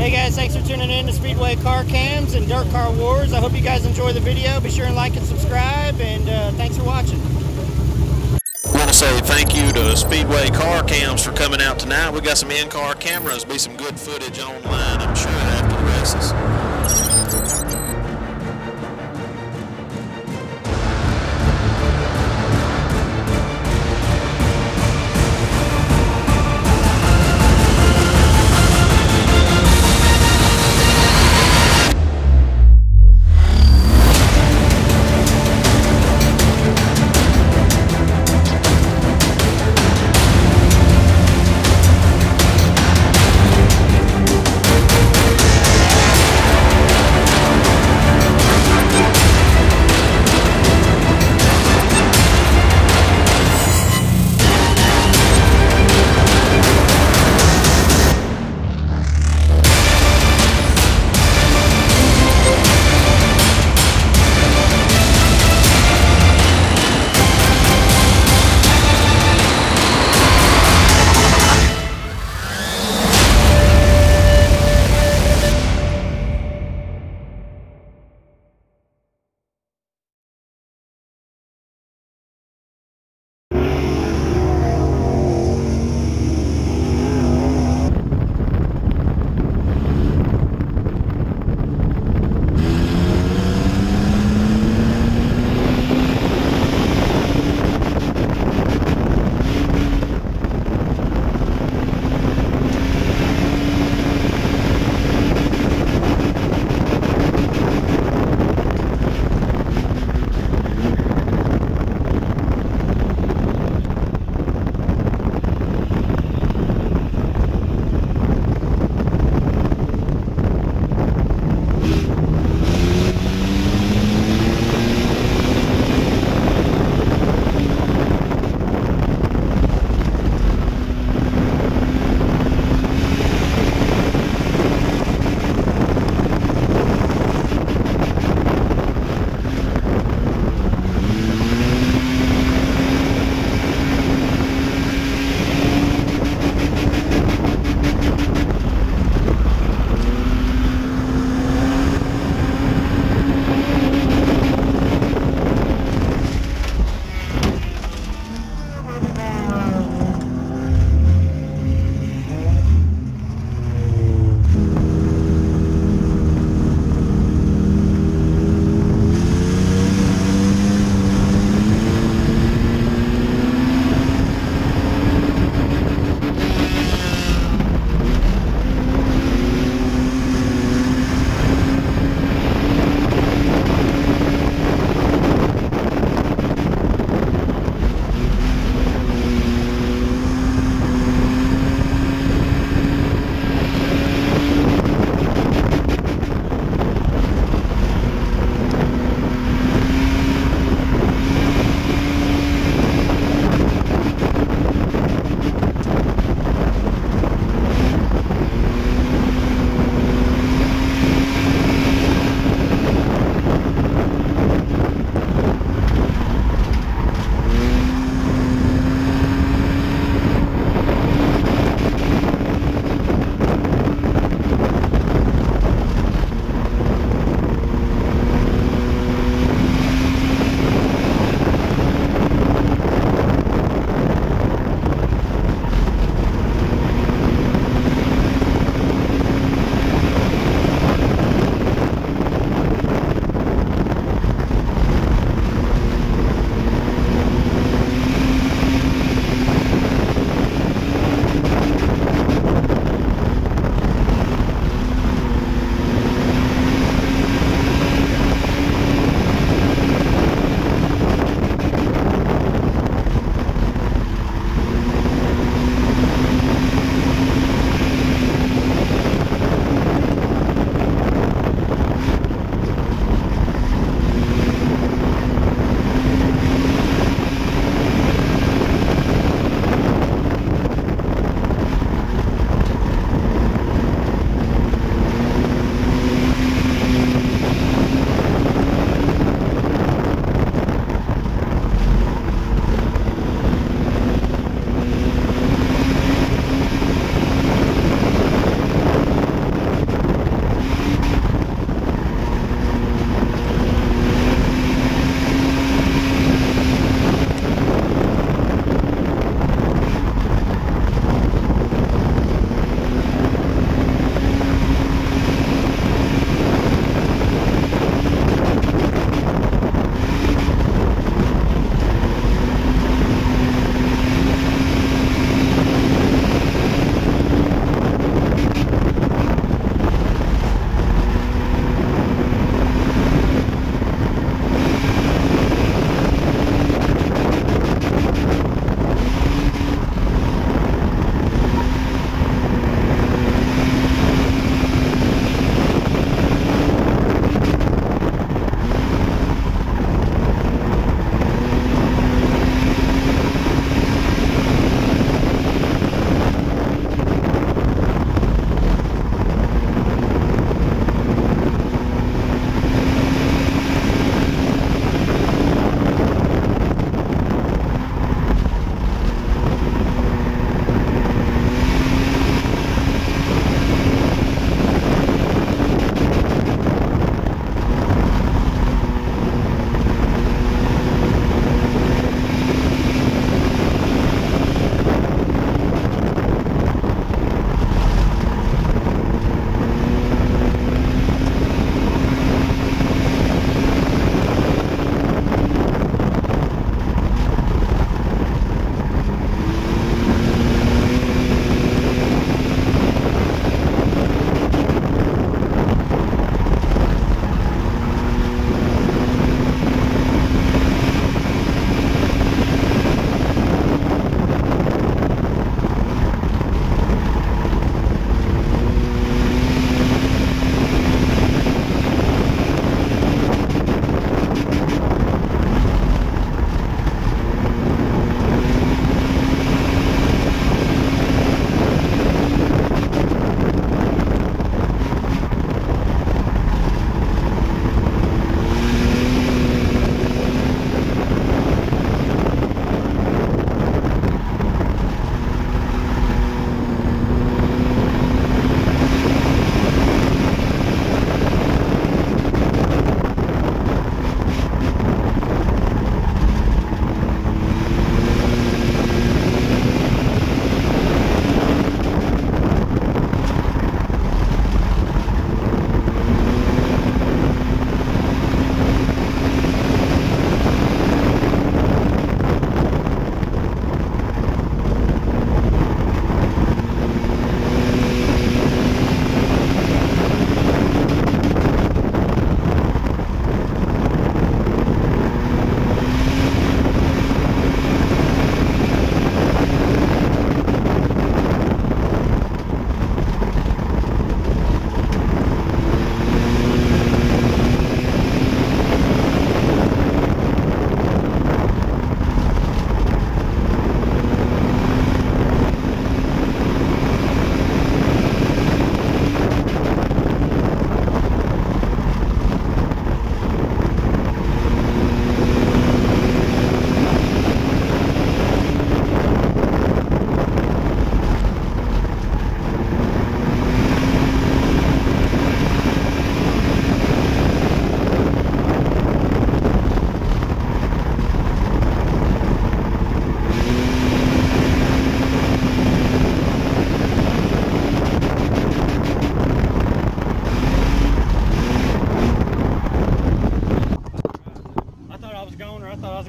Hey guys, thanks for tuning in to Speedway Car Cams and Dirt Car Wars. I hope you guys enjoy the video. Be sure and like and subscribe, and thanks for watching. I want to say thank you to Speedway Car Cams for coming out tonight. We got some in-car cameras, be some good footage online, I'm sure, after the races.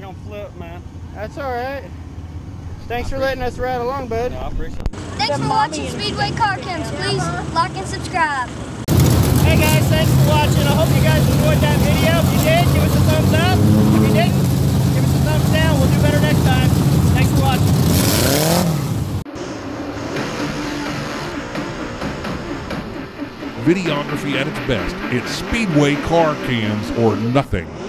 gonna flip, man. That's all right. Thanks for letting us ride along, bud. I appreciate it. Thanks for watching Speedway Car Cams. Please like and subscribe. Hey guys, thanks for watching. I hope you guys enjoyed that video. If you did, give us a thumbs up. If you didn't, give us a thumbs down. We'll do better next time. Thanks for watching. Videography at its best. It's Speedway Car Cams or nothing.